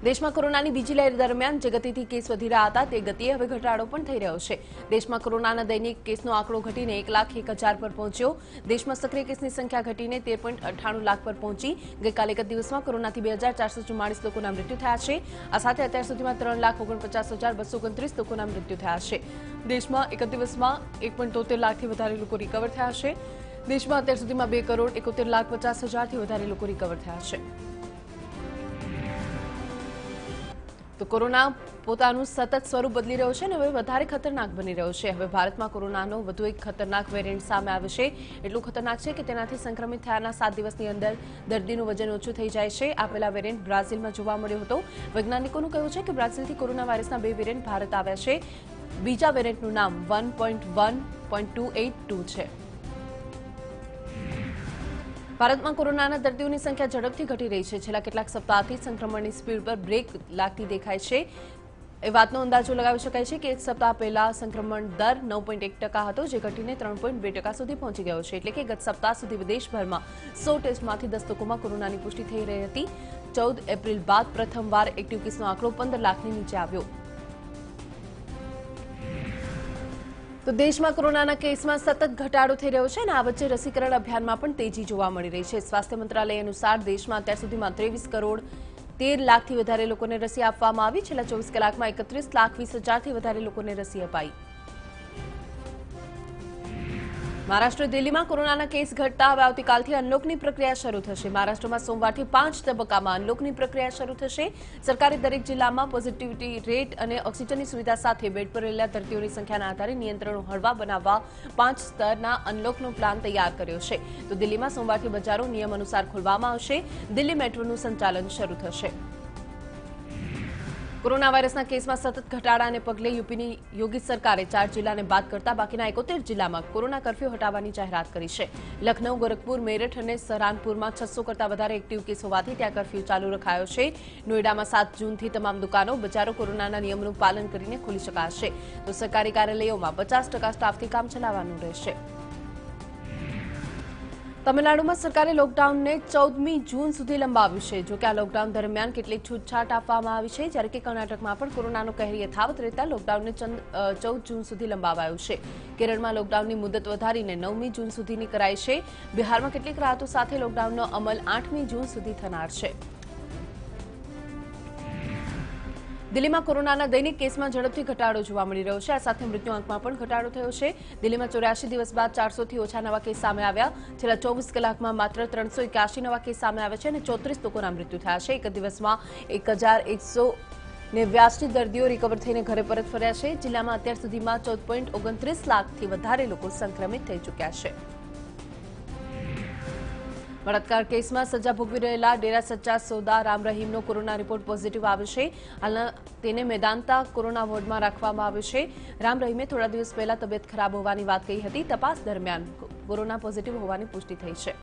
દેશમાં કોરોનાની બીજી લહેર દરમિયાન જે ગતિથી કેસ વધી રહ્યા હતા તે ગતિએ હવે ઘટાડો પણ થઈ રહ્યો છે। દેશમાં કોરોનાના દૈનિક કેસનો આંકડો ઘટીને 1,01,000 પર પહોંચ્યો। દેશમાં સક્રિય કેસની સંખ્યા ઘટીને 13.98 લાખ પર પહોંચી। ગઈકાલે એક દિવસમાં કોરોનાથી 2,444 લોકોના મૃત્યુ થયા છે। આ સાથે અત્યાર સુધીમાં 3,49,229 લોકોના મૃત્યુ થયા છે। દેશમાં એક દિવસમાં 1.73 લાખથી વધારે લોકો રિકવર થયા છે। દેશમાં અત્યાર સુધીમાં 2,71,50,000થી વધારે લોકો રિકવર થયા છે। તો કોરોના પોતાનું સતત સ્વરૂપ બદલી રહ્યો છે અને હવે વધારે ખતરનાક બની રહ્યો છે। હવે ભારતમાં કોરોનાનો વધુ એક ખતરનાક વેરિયન્ટ સામે આવ્યો છે। એટલું ખતરનાક છે કે તેનાથી સંક્રમિત થયાના 7 દિવસની અંદર દર્દીનું વજન ઓછું થઈ જાય છે। આ પહેલા વેરિયન્ટ બ્રાઝિલમાં જોવા મળ્યો હતો। વૈજ્ઞાનિકોનું કહેવું છે કે બ્રાઝિલથી કોરોના વાયરસના 2 વેરિયન્ટ ભારત આવ્યા છે। બીજા વેરિયન્ટનું નામ 1.1.282 છે। ભારતમાં કોરોનાના દર્દીઓની સંખ્યા ઝડપથી ઘટી રહી છે। છેલ્લા કેટલાક સપ્તાહથી સંક્રમણની સ્પીડ પર બ્રેક લાગતી દેખાય છે। એ વાતનો અંદાજો લગાવી શકાય છે કે એક સપ્તાહ પહેલા સંક્રમણ દર 9.1% હતો, જે ઘટીને 3.2% સુધી પહોંચી ગયો છે। એટલે કે ગત સપ્તાહ સુધી વિદેશભરમાં 100 ટેસ્ટમાંથી 10 લોકોમાં કોરોનાની પુષ્ટિ થઈ રહી હતી। 14 એપ્રિલ બાદ પ્રથમવાર એક્ટિવ કેસનો આંકડો 15 લાખની નીચે આવ્યો। તો દેશમાં કોરોનાના કેસમાં સતત ઘટાડો થઈ રહ્યો છે અને આ વચ્ચે રસીકરણ અભિયાનમાં પણ તેજી જોવા મળી રહી છે। સ્વાસ્થ્ય મંત્રાલય અનુસાર દેશમાં અત્યાર સુધીમાં 23 કરોડ 13 લાખથી વધારે લોકોને રસી આપવામાં આવી। છેલ્લા 24 કલાકમાં 31,20,000થી વધારે લોકોને રસી અપાઈ। મહારાષ્ટ્ર દિલ્હીમાં કોરોનાના કેસ ઘટતા હવે આવતીકાલથી અનલોકની પ્રક્રિયા શરૂ થશે। મહારાષ્ટ્રમાં સોમવારથી 5 તબક્કામાં અનલોકની પ્રક્રિયા શરૂ થશે। સરકારે દરેક જિલ્લામાં પોઝિટિવિટી રેટ અને ઓક્સિજનની સુવિધા સાથે બેડ પર રહેલા દર્દીઓની સંખ્યાના આધારે નિયંત્રણો હળવા બનાવવા 5 સ્તરના અનલોકનો પ્લાન તૈયાર કર્યો છે। તો દિલ્હીમાં સોમવારથી બજારો નિયમ અનુસાર ખોલવામાં આવશે। દિલ્હી મેટ્રોનું સંચાલન શરૂ થશે। કોરોના વાયરસના કેસમાં સતત ઘટાડાને પગલે યુપીની યોગી સરકારે 4 જિલ્લાને બાદ કરતા બાકીના 71 જિલ્લામાં કોરોના કર્ફ્યુ હટાવવાની જાહેરાત કરી છે। લખનઉ, ગોરખપુર, મેરઠ અને સહરાનપુરમાં 600 કરતા વધારે એક્ટિવ કેસ હોવાથી ત્યાં કર્ફ્યુ ચાલુ રખાયો છે। નોઈડામાં 7 જૂનથી તમામ દુકાનો, બજારો કોરોનાના નિયમોનું પાલન કરીને ખોલી શકાશે। તો સરકારી કાર્યાલયોમાં 50% સ્ટાફથી કામ ચલાવવાનું રહેશે। તમિલનાડુમાં સરકારે લોકડાઉનને 14મી જૂન સુધી લંબાવ્યું છે। જો કે આ લોકડાઉન દરમિયાન કેટલીક છૂટછાટ આપવામાં આવી છે, જ્યારે કે કર્ણાટકમાં પણ કોરોનાનો કહેર યથાવત રહેતા લોકડાઉનને 14 જૂન સુધી લંબાવાયું છે। કેરળમાં લોકડાઉનની મુદત વધારીને 9મી જૂન સુધીની કરાઈ છે। બિહારમાં કેટલીક રાહતો સાથે લોકડાઉનનો અમલ 8મી જૂન સુધી થનાર છે। દિલ્હીમાં કોરોનાના દૈનિક કેસમાં ઝડપથી ઘટાડો જોવા મળી રહ્યો છે। આ સાથે મૃત્યુઆંકમાં પણ ઘટાડો થયો છે। દિલ્હીમાં 84 દિવસ બાદ 400થી ઓછા નવા કેસ સામે આવ્યા। છેલ્લા 24 કલાકમાં માત્ર 381 નવા કેસ સામે આવ્યા છે અને 34 લોકોના મૃત્યુ થયા છે। એક દિવસમાં 1,189 દર્દીઓ રિકવર થઈને ઘરે પરત ફર્યા છે। જિલ્લામાં અત્યાર સુધીમાં 14.29 લાખથી વધારે લોકો સંક્રમિત થઈ ચૂક્યા છે। બળાત્કાર કેસમાં સજા ભોગવી રહેલા ડેરા સચ્ચા સોદા રામ રહીમનો કોરોના રિપોર્ટ પોઝિટિવ આવ્યો છે। હાલના તેને મેદાંતા કોરોના વોર્ડમાં રાખવામાં આવ્યો છે। રામ રહીમે થોડા દિવસ પહેલા તબિયત ખરાબ હોવાની વાત કહી હતી। તપાસ દરમિયાન કોરોના પોઝિટિવ હોવાની પુષ્ટિ થઈ છે।